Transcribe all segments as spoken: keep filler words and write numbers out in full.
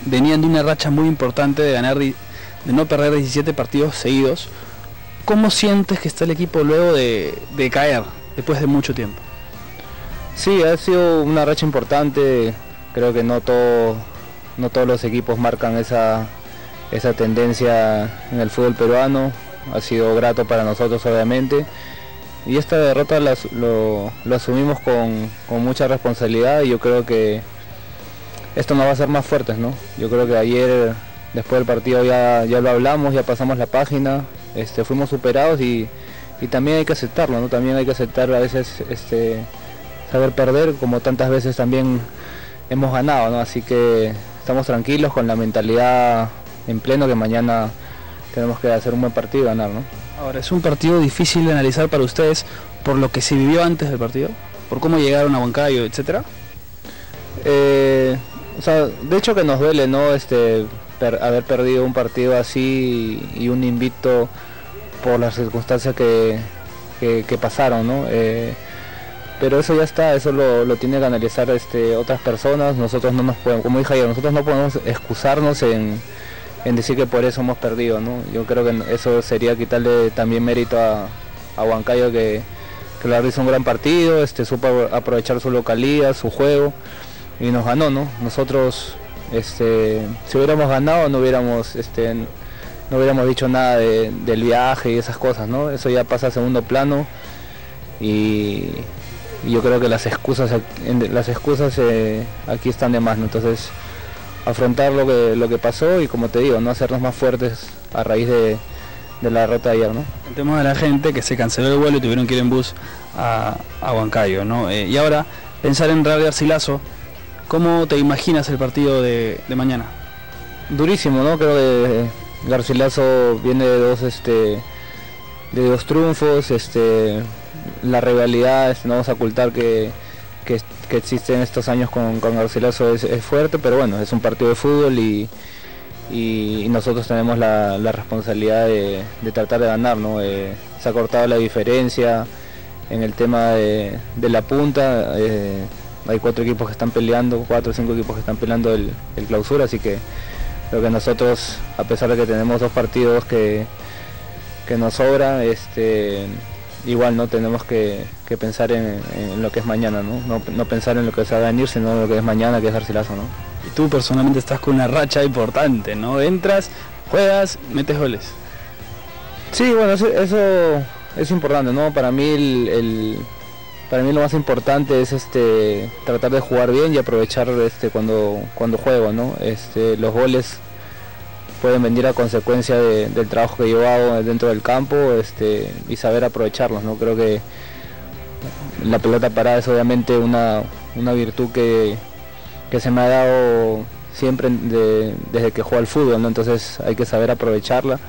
venían de una racha muy importante de ganar, de no perder diecisiete partidos seguidos. ¿Cómo sientes que está el equipo luego de, de caer, después de mucho tiempo? Sí, ha sido una racha importante. Creo que no, todo, no todos los equipos marcan esa, esa tendencia en el fútbol peruano. Ha sido grato para nosotros, obviamente. Y esta derrota la, lo, lo asumimos con, con mucha responsabilidad, y yo creo que esto nos va a hacer más fuertes, ¿no? Yo creo que ayer, después del partido, ya, ya lo hablamos, ya pasamos la página, este, fuimos superados, y, y también hay que aceptarlo, ¿no? También hay que aceptar a veces este, saber perder, como tantas veces también hemos ganado, ¿no? Así que estamos tranquilos, con la mentalidad en pleno, que mañana tenemos que hacer un buen partido y ganar, ¿no? Ahora, ¿es un partido difícil de analizar para ustedes por lo que se vivió antes del partido? ¿Por cómo llegaron a Huancayo, etcétera? Eh, o sea, de hecho que nos duele, ¿no? Este, per, haber perdido un partido así y un invicto por las circunstancias que, que, que pasaron, ¿no? Eh, pero eso ya está, eso lo, lo tiene que analizar este, otras personas. Nosotros no nos podemos, como dije ayer, nosotros no podemos excusarnos en... en decir que por eso hemos perdido, ¿no? Yo creo que eso sería quitarle también mérito a, a Huancayo, que, que la hizo un gran partido, este, supo aprovechar su localía, su juego, y nos ganó, ¿no? Nosotros, este, si hubiéramos ganado, no hubiéramos, este, no hubiéramos dicho nada de, del viaje y esas cosas, ¿no? Eso ya pasa a segundo plano, y, y yo creo que las excusas, las excusas eh, aquí están de más, ¿no? Entonces, afrontar lo que lo que pasó, y como te digo, no hacernos más fuertes a raíz de, de la derrota de ayer, ¿no? Contemos a la gente que se canceló el vuelo y tuvieron que ir en bus a, a Huancayo, ¿no? Eh, y ahora, pensar en Real Garcilaso, ¿cómo te imaginas el partido de, de mañana? Durísimo, ¿no? Creo que Garcilaso viene de dos este de dos triunfos, este la rivalidad, este, no vamos a ocultar que Que, que existe en estos años con, con Garcilaso es, es fuerte, pero bueno, es un partido de fútbol, y, y, y nosotros tenemos la, la responsabilidad de, de tratar de ganar, ¿no? Eh, se ha cortado la diferencia en el tema de, de la punta, eh, hay cuatro equipos que están peleando, cuatro o cinco equipos que están peleando el, el clausura, así que creo que nosotros, a pesar de que tenemos dos partidos que, que nos sobra, este igual no tenemos que, que pensar en, en lo que es mañana, ¿no? ¿no? No pensar en lo que se va a venir, sino en lo que es mañana, que es Garcilaso, ¿no? Y tú personalmente estás con una racha importante, ¿no? Entras, juegas, metes goles. Sí, bueno, eso, eso es importante, ¿no? Para mí el, el para mí lo más importante es este tratar de jugar bien y aprovechar este cuando cuando juego, ¿no? Este los goles pueden venir a consecuencia de, del trabajo que yo hago dentro del campo, este, y saber aprovecharlos, ¿no? Creo que la pelota parada es obviamente una, una virtud que, que se me ha dado siempre de, desde que juego al fútbol, ¿no? Entonces hay que saber aprovecharla,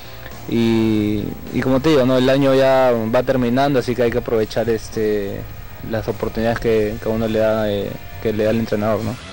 y, y como te digo, ¿no? El año ya va terminando, así que hay que aprovechar este, las oportunidades que, que uno le da, eh, que le da el entrenador, ¿no?